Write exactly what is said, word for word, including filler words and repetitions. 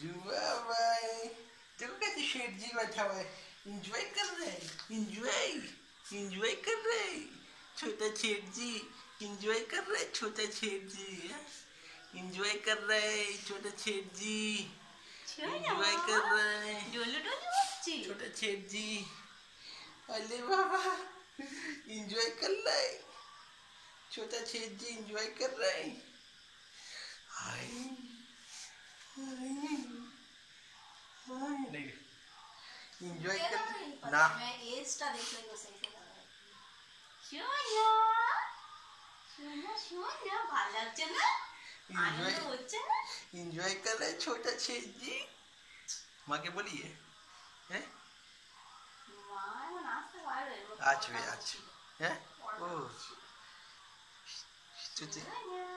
जुआ भाई देखो कैसे शेठ जी बैठा हुआ है, इंजॉय कर रहे हैं, इंजॉय इंजॉय कर रहे हैं छोटा शेठ जी, इंजॉय कर रहे हैं छोटा शेठ जी, इंजॉय कर रहे हैं छोटा शेठ जी, इंजॉय कर रहे हैं छोटा शेठ जी। अरे बाबा इंजॉय कर रहे हैं छोटा शेठ जी, इंजॉय कर रहे हैं। हाय नहीं इंजॉय कर ना, मैं इंस्टा देखने को सही से लगा शोना शोना शोना ভালো লাগছে না, আনন্দ হচ্ছে না, इंजॉय कर रहे छोटा शेठ जी। माँ के बोलिए हैं माँ वो नाश्ता कर रहे हो आज भी आज हैं ओ